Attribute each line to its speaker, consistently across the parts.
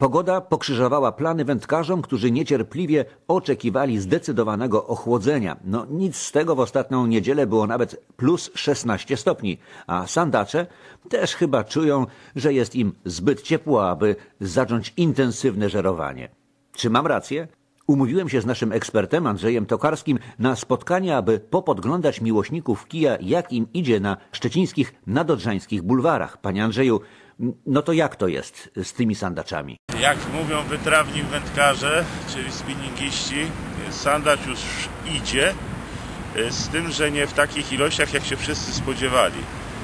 Speaker 1: Pogoda pokrzyżowała plany wędkarzom, którzy niecierpliwie oczekiwali zdecydowanego ochłodzenia. No nic z tego, w ostatnią niedzielę było nawet plus 16 stopni, a sandacze też chyba czują, że jest im zbyt ciepło, aby zacząć intensywne żerowanie. Czy mam rację? Umówiłem się z naszym ekspertem Andrzejem Tokarskim na spotkanie, aby popodglądać miłośników kija, jak im idzie na szczecińskich nadodrzańskich bulwarach. Panie Andrzeju, no to jak to jest z tymi sandaczami?
Speaker 2: Jak mówią wytrawni wędkarze, czyli spinningiści, sandacz już idzie, z tym, że nie w takich ilościach, jak się wszyscy spodziewali.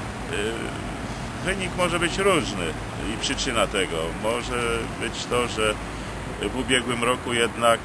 Speaker 2: Wynik może być różny i przyczyna tego może być to, że w ubiegłym roku jednak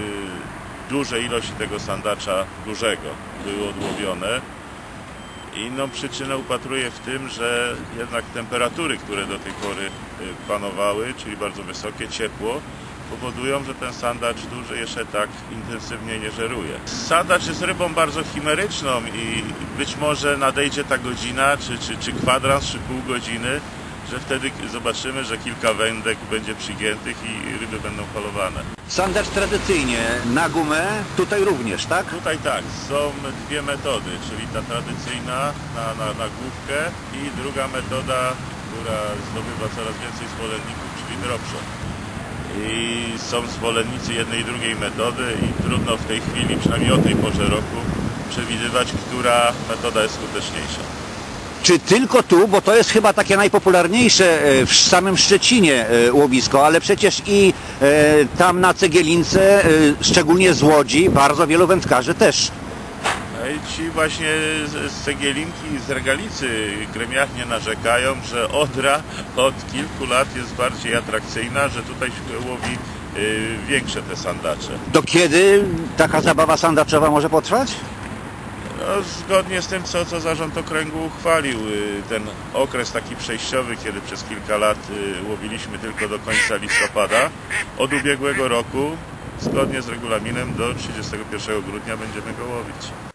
Speaker 2: duże ilości tego sandacza dużego były odłowione. Inną przyczynę upatruję w tym, że jednak temperatury, które do tej pory panowały, czyli bardzo wysokie ciepło, powodują, że ten sandacz duży jeszcze tak intensywnie nie żeruje. Sandacz jest rybą bardzo chimeryczną i być może nadejdzie ta godzina, czy kwadrans, czy pół godziny, że wtedy zobaczymy, że kilka wędek będzie przygiętych i ryby będą polowane.
Speaker 3: Sandacz tradycyjnie na gumę, tutaj również, tak?
Speaker 2: Tutaj tak, są dwie metody, czyli ta tradycyjna na główkę i druga metoda, która zdobywa coraz więcej zwolenników, czyli dropshot. I są zwolennicy jednej i drugiej metody i trudno w tej chwili, przynajmniej o tej porze roku, przewidywać, która metoda jest skuteczniejsza.
Speaker 3: Czy tylko tu, bo to jest chyba takie najpopularniejsze w samym Szczecinie łowisko, ale przecież i tam na Cegielince, szczególnie z Łodzi, bardzo wielu wędkarzy też.
Speaker 2: I ci właśnie z Cegielinki i z Regalicy gremialnie narzekają, że Odra od kilku lat jest bardziej atrakcyjna, że tutaj łowi większe te sandacze.
Speaker 3: Do kiedy taka zabawa sandaczowa może potrwać?
Speaker 2: No, zgodnie z tym, co zarząd okręgu uchwalił, ten okres taki przejściowy, kiedy przez kilka lat łowiliśmy tylko do końca listopada, od ubiegłego roku, zgodnie z regulaminem, do 31 grudnia będziemy go łowić.